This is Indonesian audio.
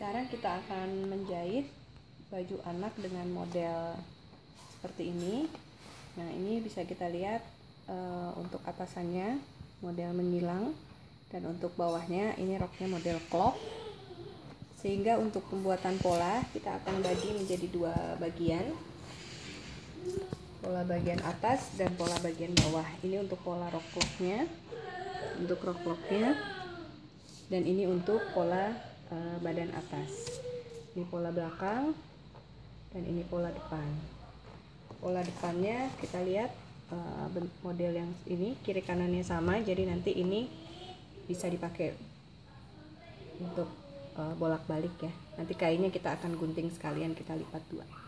Sekarang kita akan menjahit baju anak dengan model seperti ini. Nah, ini bisa kita lihat untuk atasannya model menyilang, dan untuk bawahnya ini roknya model clock. Sehingga untuk pembuatan pola kita akan bagi menjadi dua bagian, pola bagian atas dan pola bagian bawah. Ini untuk pola rok clocknya, untuk rok clocknya, dan ini untuk pola badan atas. Ini pola belakang dan ini pola depan. Pola depannya kita lihat model yang ini kiri kanannya sama, jadi nanti ini bisa dipakai untuk bolak-balik ya. Nanti kainnya kita akan gunting sekalian, kita lipat dua.